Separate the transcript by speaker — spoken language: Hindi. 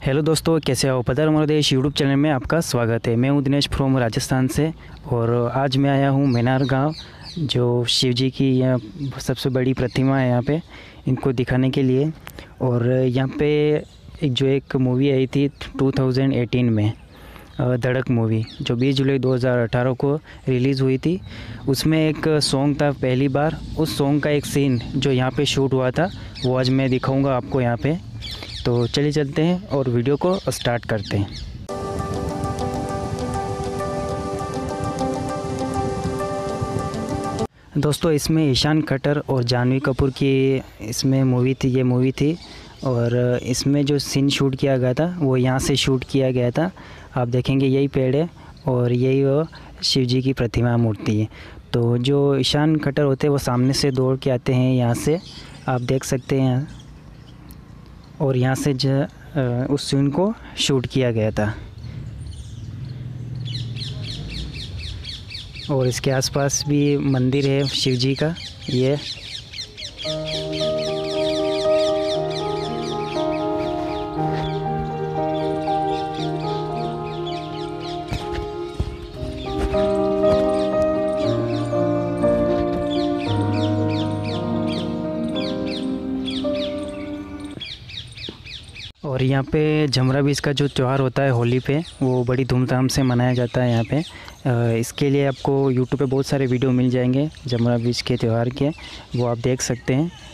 Speaker 1: हेलो दोस्तों, कैसे हो? पधार हमारे देश यूट्यूब चैनल में आपका स्वागत है। मैं हूं दिनेश फ्रॉम राजस्थान से और आज मैं आया हूं मेनार गांव, जो शिव जी की यहाँ सबसे बड़ी प्रतिमा है यहाँ पे, इनको दिखाने के लिए। और यहाँ पे एक मूवी आई थी 2018 में, धड़क मूवी, जो 20 जुलाई 2018 को रिलीज़ हुई थी। उसमें एक सॉन्ग था पहली बार, उस सॉन्ग का एक सीन जो यहाँ पे शूट हुआ था वो आज मैं दिखाऊंगा आपको यहाँ पे। तो चलिए चलते हैं और वीडियो को स्टार्ट करते हैं। दोस्तों, इसमें ईशान खट्टर और जानवी कपूर की इसमें ये मूवी थी। और इसमें जो सीन शूट किया गया था वो यहाँ से शूट किया गया था। आप देखेंगे यही पेड़ है और यही वो शिव जी की प्रतिमा मूर्ति है। तो जो ईशान खट्टर होते हैं वो सामने से दौड़ के आते हैं यहाँ से, आप देख सकते हैं। और यहाँ से उस सीन को शूट किया गया था। और इसके आसपास भी मंदिर है शिव जी का। ये और यहाँ पे जमरा बीज का जो त्यौहार होता है होली पे, वो बड़ी धूमधाम से मनाया जाता है यहाँ पे। इसके लिए आपको यूट्यूब पे बहुत सारे वीडियो मिल जाएंगे जमरा बीज के त्यौहार के, वो आप देख सकते हैं।